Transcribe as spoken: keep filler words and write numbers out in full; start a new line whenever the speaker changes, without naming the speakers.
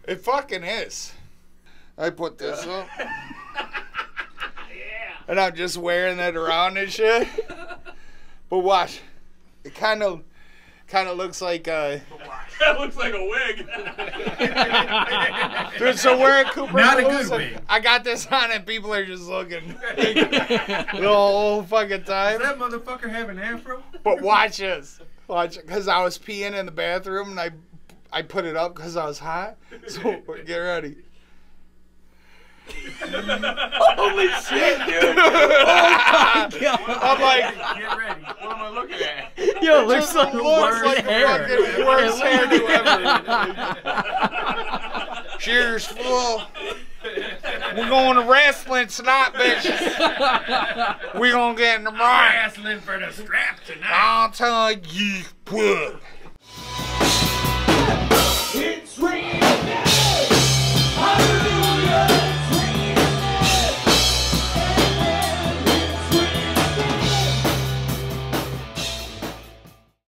It fucking is. I put this up. And I'm just wearing it around and shit. But watch. It kind of kind of looks like uh
that looks like a wig.
Dude, so we're at Cooper
Not a
Blues
good
and
wig.
I got this on and people are just looking the whole fucking time.
Does that motherfucker have an afro?
But watch this. Watch it. Because I was peeing in the bathroom and I I put it up because I was hot. So get ready.
Holy shit, dude. Oh my god.
I'm like,
Get ready.
What am I looking at?
Yo, it looks
just
like the
looks
worst
like
hair.
the fucking worst hairdo ever. Cheers, fool. We're going to wrestling tonight, bitches. We're going to get in the ring.
Wrestling for the strap tonight.
I'll tell you what.